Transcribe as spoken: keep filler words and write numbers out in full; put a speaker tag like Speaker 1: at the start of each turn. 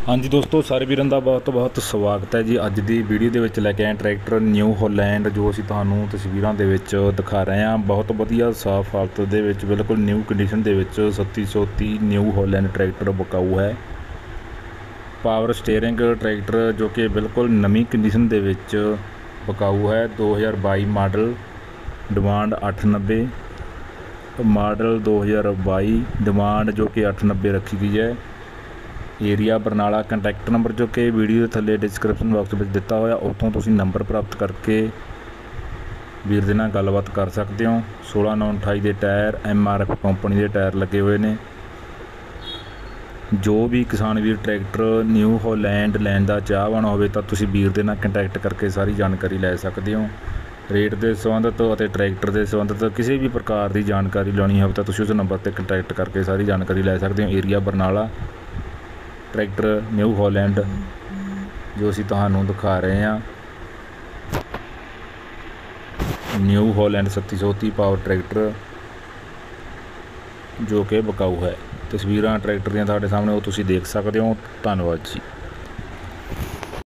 Speaker 1: हाँ जी दोस्तों, सारे वीਰਾਂ ਦਾ बहुत बहुत ਸਵਾਗਤ ਹੈ ਜੀ। ਅੱਜ ਦੀ ਵੀਡੀਓ ਦੇ ਵਿੱਚ ਲੈ ਕੇ ਆਏ ਟਰੈਕਟਰ ਨਿਊ ਹੋਲੈਂਡ, ਜੋ ਅਸੀਂ ਤੁਹਾਨੂੰ ਤਸਵੀਰਾਂ ਦੇ ਵਿੱਚ ਦਿਖਾ ਰਹੇ ਹਾਂ। ਬਹੁਤ ਵਧੀਆ ਸਾਫ਼ ਹਾਲਤ ਦੇ ਵਿੱਚ, ਬਿਲਕੁਲ ਨਿਊ ਕੰਡੀਸ਼ਨ ਦੇ ਵਿੱਚ ਸੱਤੀ ਸੌ ਤੀਹ ਨਿਊ ਹੋਲੈਂਡ ਟਰੈਕਟਰ ਵਿਕਾਊ ਹੈ। ਪਾਵਰ ਸਟੀਅਰਿੰਗ ਟਰੈਕਟਰ ਜੋ ਕਿ ਬਿਲਕੁਲ ਨਵੀਂ ਕੰਡੀਸ਼ਨ ਦੇ ਵਿੱਚ ਵਿਕਾਊ ਹੈ। ਦੋ ਹਜ਼ਾਰ ਬਾਈ ਮਾਡਲ, ਡਿਮਾਂਡ ਅੱਠ ਨੱਬੇ ਮਾਡਲ ਦੋ ਹਜ਼ਾਰ ਬਾਈ, ਡਿਮਾਂਡ ਜੋ ਕਿ ਅੱਠ ਨੱਬੇ ਰੱਖੀ ਗਈ ਹੈ। ਏਰੀਆ ਬਰਨਾਲਾ। ਕੰਟੈਕਟ ਨੰਬਰ ਜੋ ਕਿ ਵੀਡੀਓ ਦੇ ਥੱਲੇ ਡਿਸਕ੍ਰਿਪਸ਼ਨ ਬਾਕਸ ਵਿੱਚ ਦਿੱਤਾ ਹੋਇਆ, ਉੱਥੋਂ ਤੁਸੀਂ ਨੰਬਰ ਪ੍ਰਾਪਤ ਕਰਕੇ ਵੀਰ ਦੇ ਨਾਲ ਗੱਲਬਾਤ ਕਰ ਸਕਦੇ ਹੋ। ਸੋਲਾਂ ਨੌ ਅਠਾਈ ਦੇ tyre M R F company ਦੇ ਟਾਇਰ ਲੱਗੇ ਹੋਏ ਨੇ। ਜੋ ਵੀ ਕਿਸਾਨ ਵੀਰ ਟਰੈਕਟਰ ਨਿਊ ਹੋਲੈਂਡ ਲੈਣ ਦਾ ਚਾਹਵਾਨ ਹੋਵੇ ਤਾਂ ਤੁਸੀਂ ਵੀਰ ਦੇ ਨਾਲ ਕੰਟੈਕਟ ਕਰਕੇ ਸਾਰੀ ਜਾਣਕਾਰੀ ਲੈ ਸਕਦੇ ਹੋ। ਰੇਟ ਦੇ ਸੰਬੰਧਿਤ ਅਤੇ ਟਰੈਕਟਰ ਦੇ ਸੰਬੰਧਿਤ ਕਿਸੇ ਵੀ ਪ੍ਰਕਾਰ ਦੀ ਜਾਣਕਾਰੀ ਲੈਣੀ ਹੋਵੇ ਤਾਂ ਤੁਸੀਂ ਉਸ ਨੰਬਰ 'ਤੇ ਕੰਟੈਕਟ ਕਰਕੇ ਸਾਰੀ ਜਾਣਕਾਰੀ ਲੈ ਸਕਦੇ ਹੋ। Area Barnala. Tractor New Holland ਜੋ ਅਸੀਂ ਤੁਹਾਨੂੰ ਦਿਖਾ ਰਹੇ ਹਾਂ, ਨਿਊ ਹੋਲੈਂਡ ਸੱਤੀ ਸੌ ਤੀਹ ਪਾਵਰ ਟਰੈਕਟਰ ਜੋ ਕਿ ਵਿਕਾਊ ਹੈ। ਤਸਵੀਰਾਂ ਟਰੈਕਟਰ ਦੀਆਂ ਤੁਹਾਡੇ ਸਾਹਮਣੇ ਉਹ ਤੁਸੀਂ ਦੇਖ ਸਕਦੇ ਹੋ। ਧੰਨਵਾਦ ਜੀ।